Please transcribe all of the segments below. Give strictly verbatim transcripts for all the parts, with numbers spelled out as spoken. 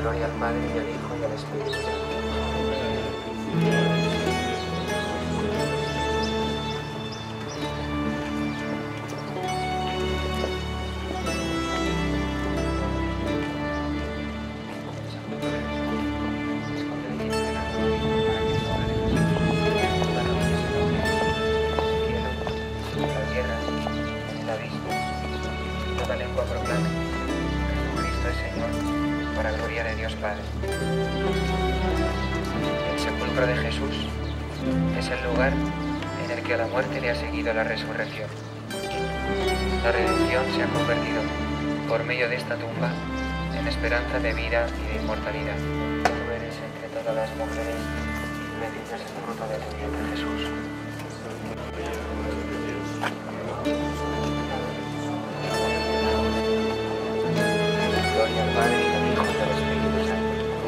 Gloria al Padre, y al Hijo, y al Espíritu Santo. Toda lengua proclame: Jesucristo es Señor, para gloria de Dios Padre. El sepulcro de Jesús es el lugar en el que a la muerte le ha seguido la resurrección. La redención se ha convertido, por medio de esta tumba, en esperanza de vida y de inmortalidad. Tú eres entre todas las mujeres, y bendito es el fruto de tu vientre, Jesús. Gloria al Padre, y al Hijo, y al Espíritu Santo.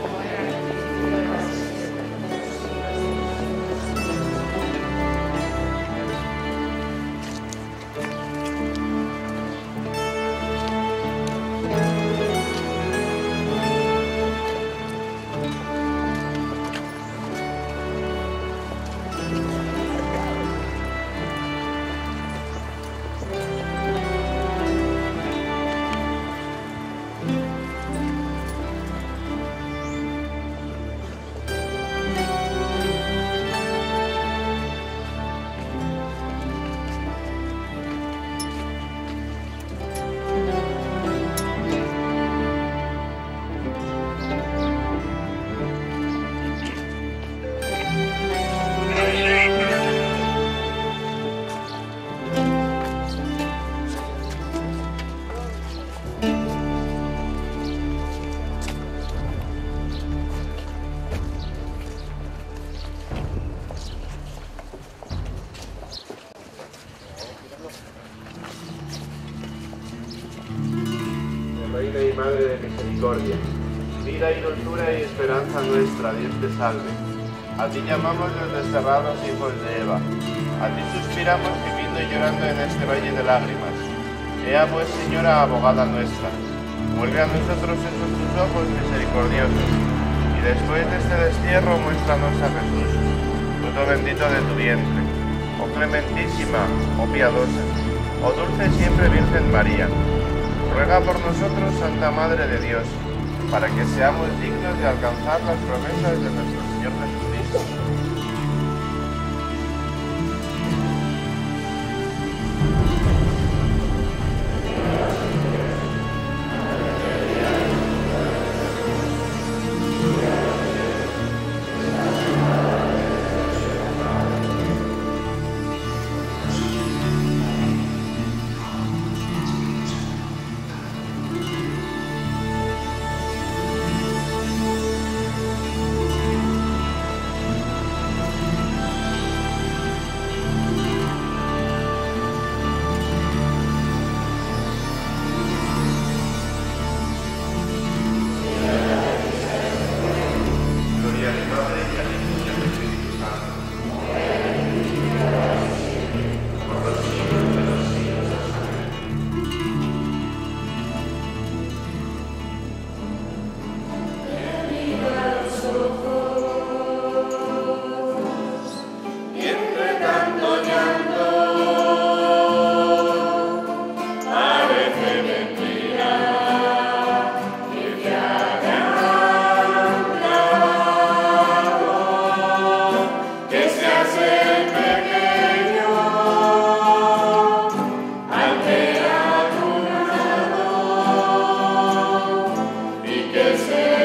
Reina y Madre de Misericordia, vida y dulzura y esperanza nuestra, Dios te salve. A ti llamamos los desterrados hijos de Eva, a ti suspiramos gimiendo y llorando en este valle de lágrimas. Ea pues, Señora, abogada nuestra, vuelve a nosotros esos tus ojos misericordiosos, y después de este destierro muéstranos a Jesús, fruto bendito de tu vientre. Oh clementísima, oh piadosa, oh dulce siempre Virgen María, ruega por nosotros, Santa Madre de Dios, para que seamos dignos de alcanzar las promesas de nuestro Señor Jesucristo. Que sea